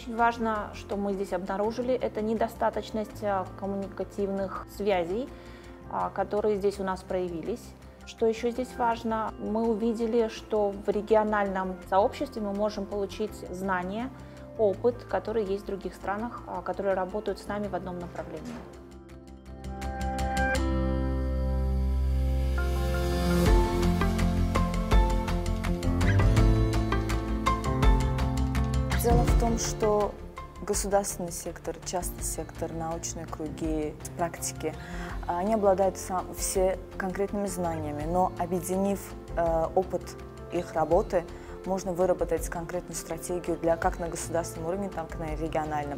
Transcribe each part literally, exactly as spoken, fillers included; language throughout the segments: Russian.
Очень важно, что мы здесь обнаружили, это недостаточность коммуникативных связей, которые здесь у нас проявились. Что еще здесь важно? Мы увидели, что в региональном сообществе мы можем получить знания, опыт, который есть в других странах, которые работают с нами в одном направлении. Дело в том, что государственный сектор, частный сектор, научные круги, практики, они обладают сам, все конкретными знаниями, но объединив э, опыт их работы, можно выработать конкретную стратегию для, как на государственном уровне, так и на региональном.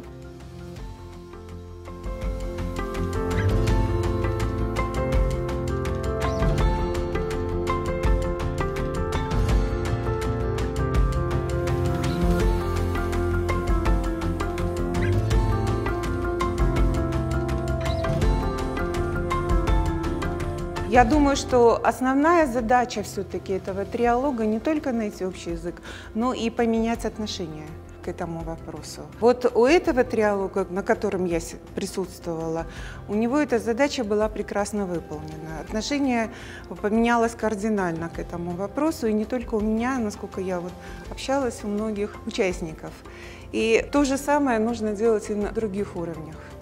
Я думаю, что основная задача все-таки этого триалога не только найти общий язык, но и поменять отношение к этому вопросу. Вот у этого триалога, на котором я присутствовала, у него эта задача была прекрасно выполнена. Отношение поменялось кардинально к этому вопросу, и не только у меня, насколько я вот общалась, у многих участников. И то же самое нужно делать и на других уровнях.